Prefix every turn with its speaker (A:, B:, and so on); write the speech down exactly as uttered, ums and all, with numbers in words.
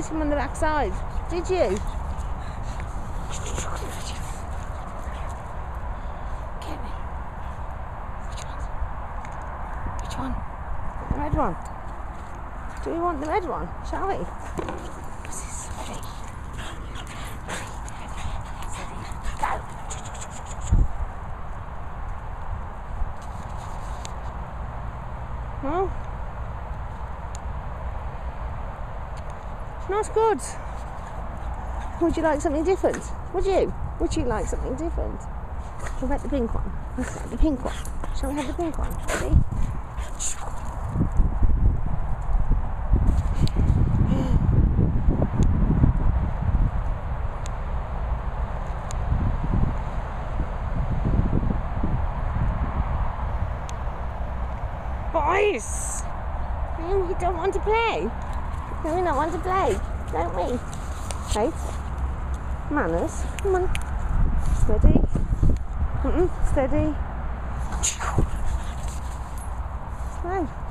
A: him on the backside. Did you? Get me. Which one? Which one? The red one. Do we want the red one? Shall we? What's this? Ready? Go! Well, not good. Would you like something different? Would you? Would you like something different? What about the pink one? Let's have the pink one. Shall we have the pink one? Ready? Boys! No, we don't want to play. No, we don't want to play, don't we? Right? Manners. Come on. Steady. Mm-mm. Steady. Slow.